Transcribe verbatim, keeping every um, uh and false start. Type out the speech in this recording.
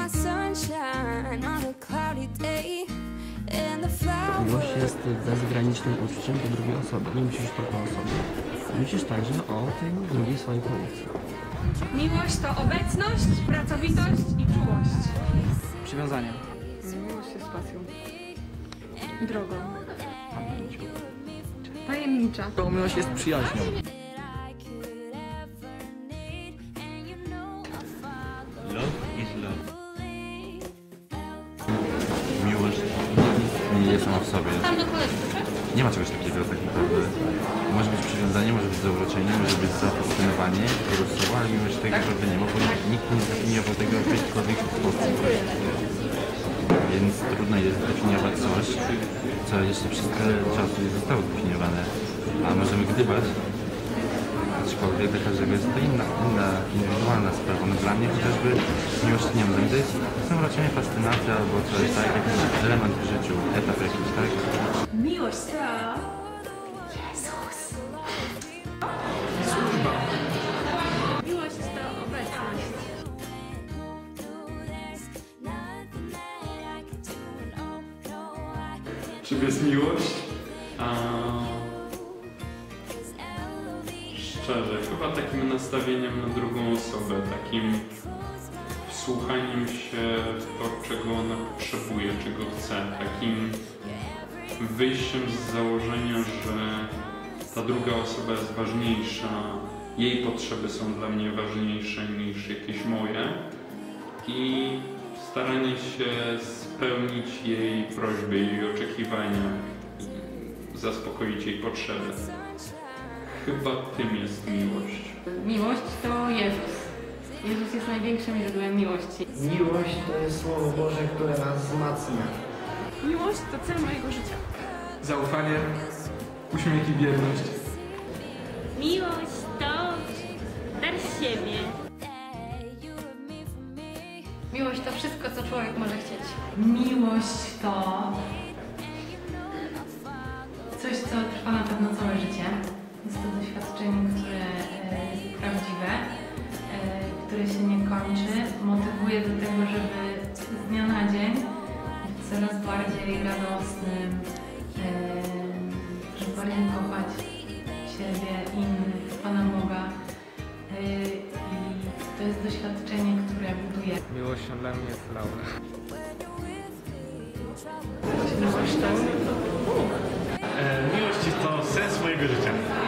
Miłość jest bezgranicznym uczuciem do drugiej osoby. Nie myślisz tylko o sobie. Myślisz także o tej drugiej swojej połówce. Miłość to obecność, pracowitość i czułość. Przywiązanie. Miłość jest pasją. Drogą. Tajemnicza. To miłość jest przyjaźnią. Love is love. Miłość nie jest sama w sobie. Nie ma czegoś takiego tak naprawdę. Może być przywiązanie, może być zauroczenie, może być zafascynowanie, słowo, ale miłość tego żeby nie ma, bo nikt nie zdefiniował tego w jakikolwiek sposób. Więc trudno jest zdefiniować coś, co jeszcze przez tyle czasu nie zostało zdefiniowane. A możemy gdybać, aczkolwiek dla każdego jest to inna, inna indywidualna sprawa. No dla mnie chociażby miłość nie wiem, to jest zauroczenie, fascynacja albo coś, tak, jakiś element w życiu, etap jakiś, tak? Miłość to... Jezus. Służba. Miłość to obecność. Czym jest miłość? A... Szczerze, chyba takim nastawieniem na drugą osobę, takim wsłuchaniem się w to, czego ona potrzebuje, czego chce, takim wyjściem z założenia, że ta druga osoba jest ważniejsza, jej potrzeby są dla mnie ważniejsze niż jakieś moje i staranie się spełnić jej prośby, jej oczekiwania, zaspokoić jej potrzeby. Chyba tym jest miłość. Miłość to Jezus. Jezus jest największym źródłem miłości. Miłość to jest Słowo Boże, które nas wzmacnia. Miłość to cel mojego życia. Zaufanie, uśmiech i wierność. Miłość to dar siebie. Miłość to wszystko, co człowiek może chcieć. Miłość to coś, co trwa na pewno całe życie. Jest to doświadczenie, które jest prawdziwe, które się nie kończy. Motywuje do tego, żeby z dnia na dzień być coraz bardziej radosnym, żeby bardziej kochać siebie, innych, Pana Boga. I to jest doświadczenie, które buduje. Miłością dla mnie jest Laura. Miłość to... Miłość jest to sens mojego życia.